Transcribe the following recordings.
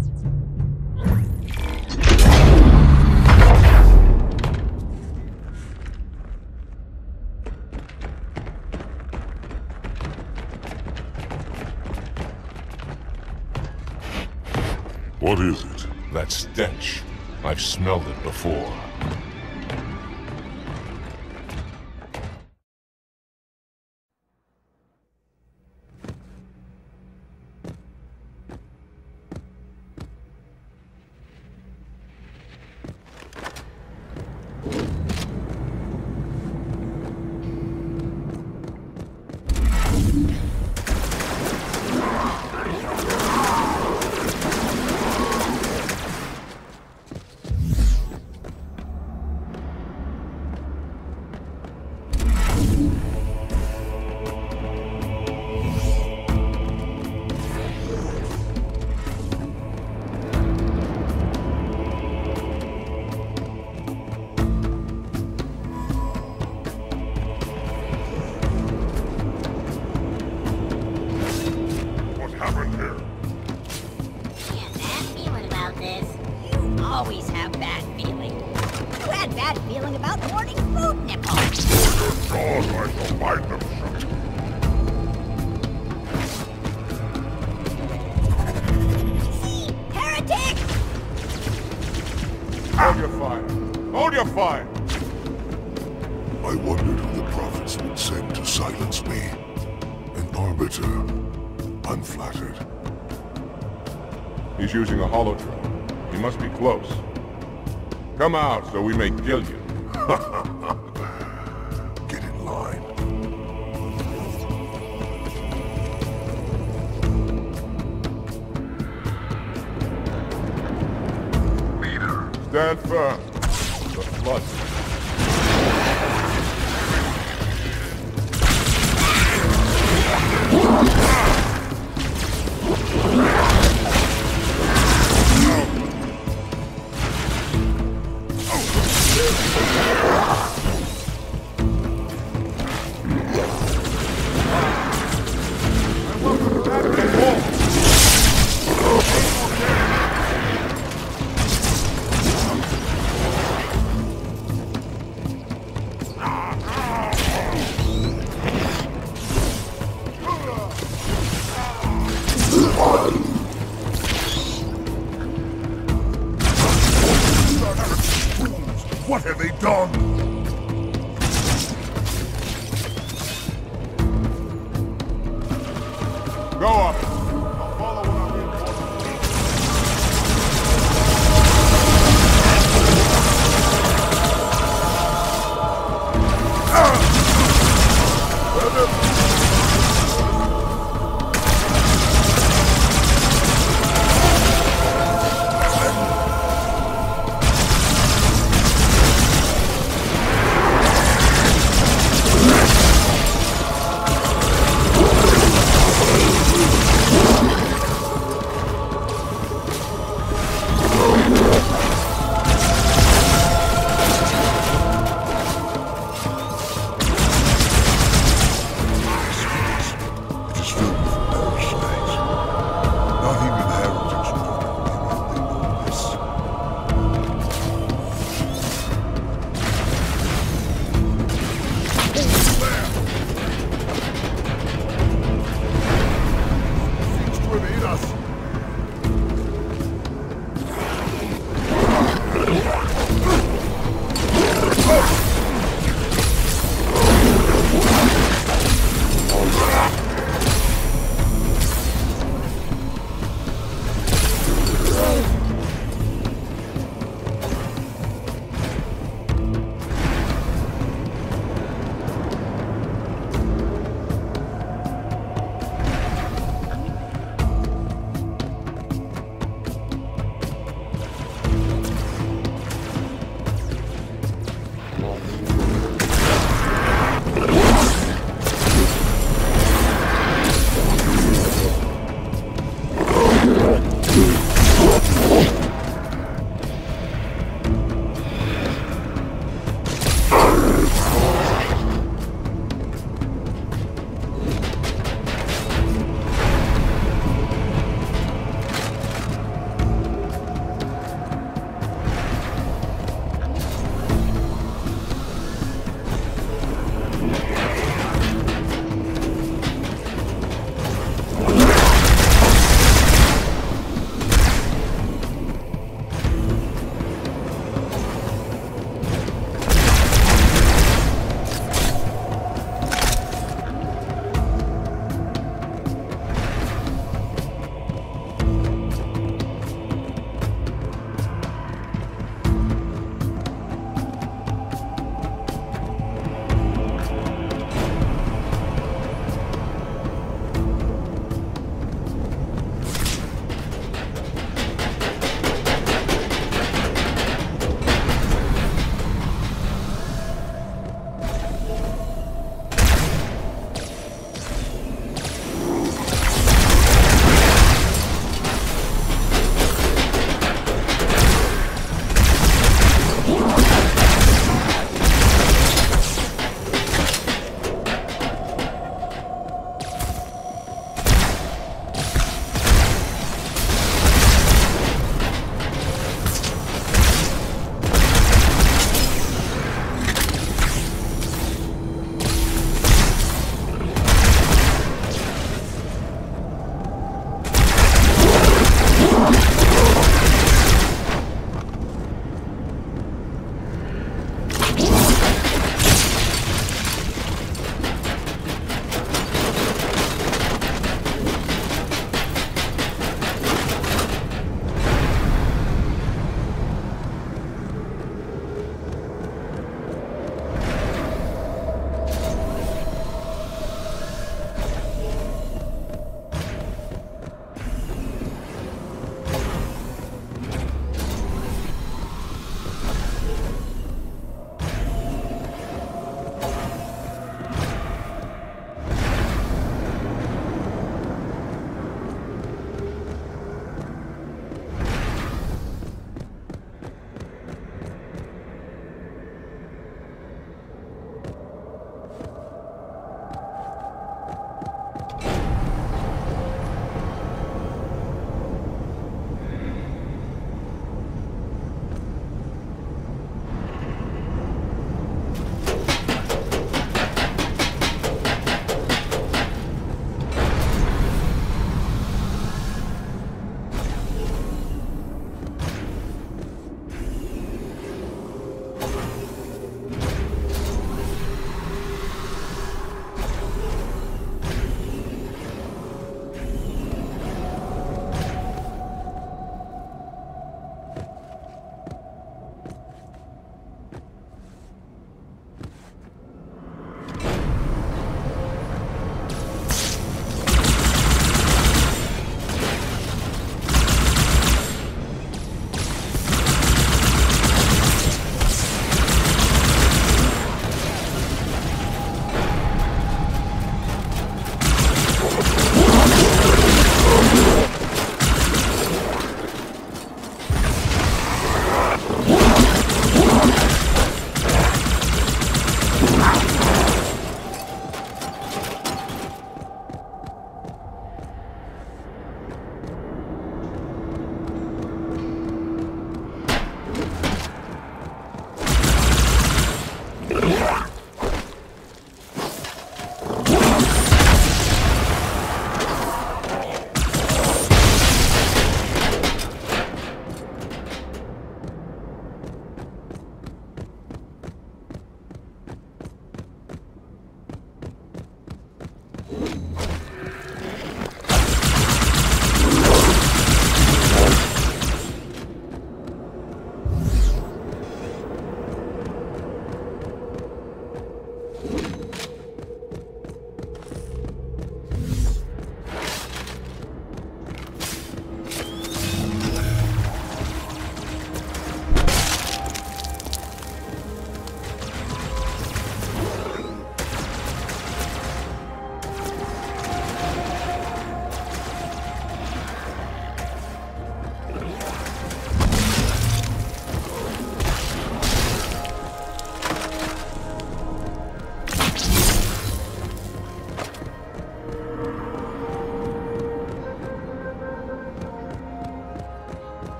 What is it? That stench. I've smelled it before. Always have bad feeling. You had bad feeling about morning food nipple. Jaws, I shall bite them shut. See? Heretic! Hold your fire! Hold your fire! I wondered who the prophets would send to silence me. An arbiter. Unflattered. He's using a holotron. He must be close. Come out so we may kill you. Get in line. Leader. Stand firm. The flood. What have they done? Go up. I'll follow when I'm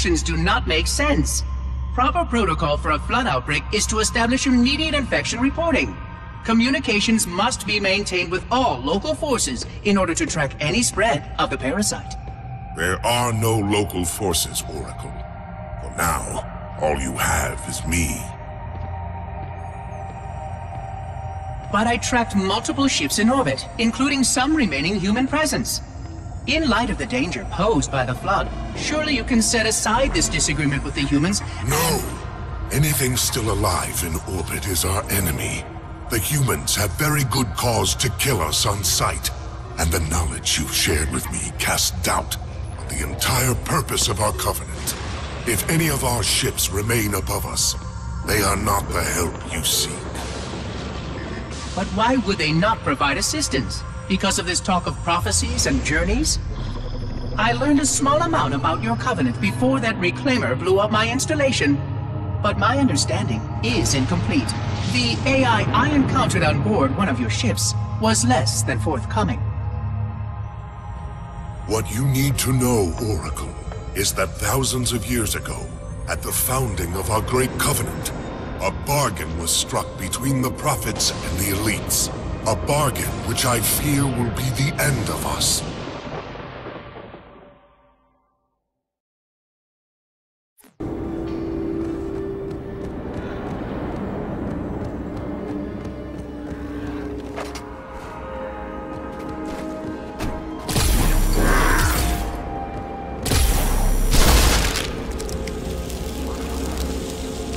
actions do not make sense. Proper protocol for a flood outbreak is to establish immediate infection reporting. Communications must be maintained with all local forces in order to track any spread of the parasite. There are no local forces, Oracle. For now, all you have is me. But I tracked multiple ships in orbit, including some remaining human presence. In light of the danger posed by the flood, surely you can set aside this disagreement with the humans. No! Anything still alive in orbit is our enemy. The humans have very good cause to kill us on sight, and the knowledge you've shared with me casts doubt on the entire purpose of our covenant. If any of our ships remain above us, they are not the help you seek. But why would they not provide assistance? Because of this talk of prophecies and journeys? I learned a small amount about your covenant before that reclaimer blew up my installation, but my understanding is incomplete. The AI I encountered on board one of your ships was less than forthcoming. What you need to know, Oracle, is that thousands of years ago, at the founding of our great covenant, a bargain was struck between the prophets and the elites. A bargain which I fear will be the end of us.